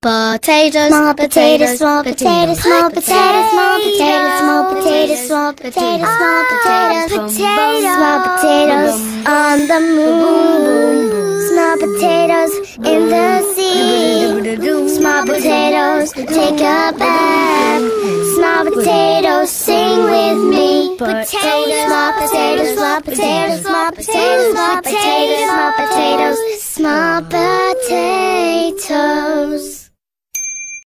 potatoes, small potatoes, small potatoes, small potatoes, small potatoes, small potatoes, small potatoes, small potatoes, small potatoes on the moon, small potatoes in the sea, small potatoes take a bath, small potatoes sing with me. Potatoes, small potatoes, small potatoes, small potatoes, small potatoes, small potatoes, small potatoes.